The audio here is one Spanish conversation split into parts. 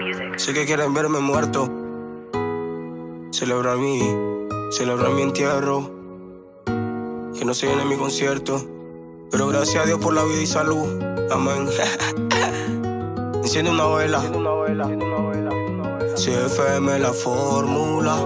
Sé que quieren verme muerto, celebrar mi entierro, que no se llene mi concierto, pero gracias a Dios por la vida y salud, amén. Enciende una vela, CFM la fórmula.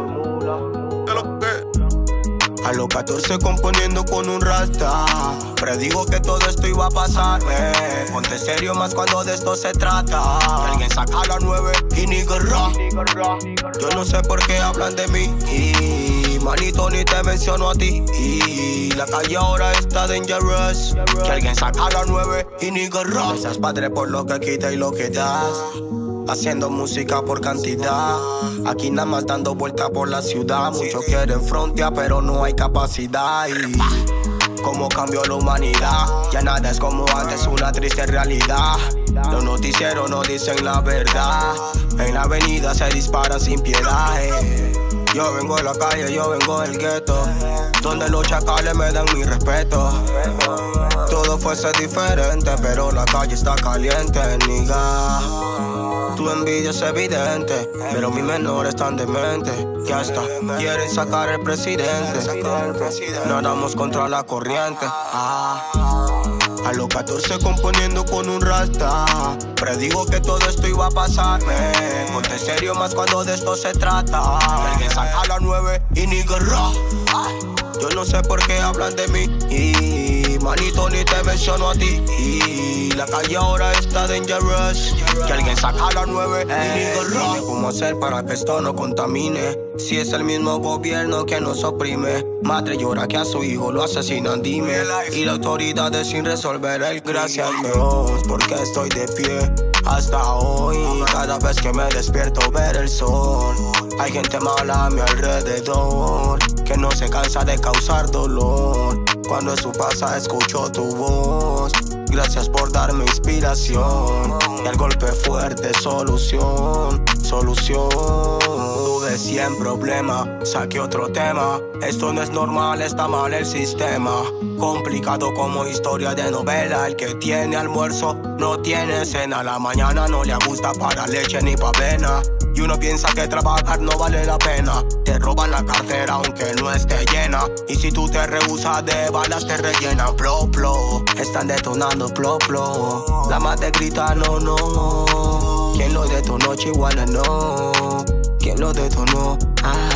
A los 14 componiendo con un rasta, predigo que todo esto iba a pasar. Ponte serio más cuando de esto se trata. Que alguien saca la 9 y ni guerra. Yo no sé por qué hablan de mí, y manito ni te menciono a ti, y la calle ahora está dangerous. Que alguien saca la 9 y ni guerra. No seas padre por lo que quita y lo que das, haciendo música por cantidad. Aquí nada más dando vueltas por la ciudad. Muchos quieren frontear pero no hay capacidad. Y cómo cambió la humanidad, ya nada es como antes, una triste realidad. Los noticieros no dicen la verdad, en la avenida se dispara sin piedad. Yo vengo de la calle, yo vengo del gueto, donde los chacales me dan mi respeto. Todo fuese diferente, pero la calle está caliente, nigga. Tu envidia es evidente, pero mis menores están dementes, que hasta quieren sacar el presidente. Nadamos contra la corriente. A los 14 componiendo con un rasta, predigo que todo esto iba a pasar. Ponte serio más cuando de esto se trata. Alguien saca la 9 y ni guerra. Yo no sé por qué hablan de mí, y manito ni te menciono a ti, y la calle ahora está dangerous. Que alguien saca la 9 y ni guerra. Dime cómo hacer para que esto no contamine, si es el mismo gobierno que nos oprime. Madre llora que a su hijo lo asesinan, dime, y la autoridad es sin resolver el crimen. Gracias Dios porque estoy de pie hasta hoy. Cada vez que me despierto ver el sol. Hay gente mala a mi alrededor, que no se cansa de causar dolor. Cuando eso pasa escucho tu voz. Gracias por darme inspiración, y al golpe fuerte solución. Tuve 100 problemas, saqué otro tema. Esto no es normal, está mal el sistema. Complicado como historia de novela. El que tiene almuerzo no tiene cena. La mañana no le gusta para leche ni pa' avena, y uno piensa que trabajar no vale la pena. Te roban la cartera aunque no esté llena, y si tú te rehusas de balas te rellenan. Plo, plo, están detonando plo, plo. La madre grita no, no. ¿Quién lo detonó, Chihuahua? No. ¿Quién lo detonó?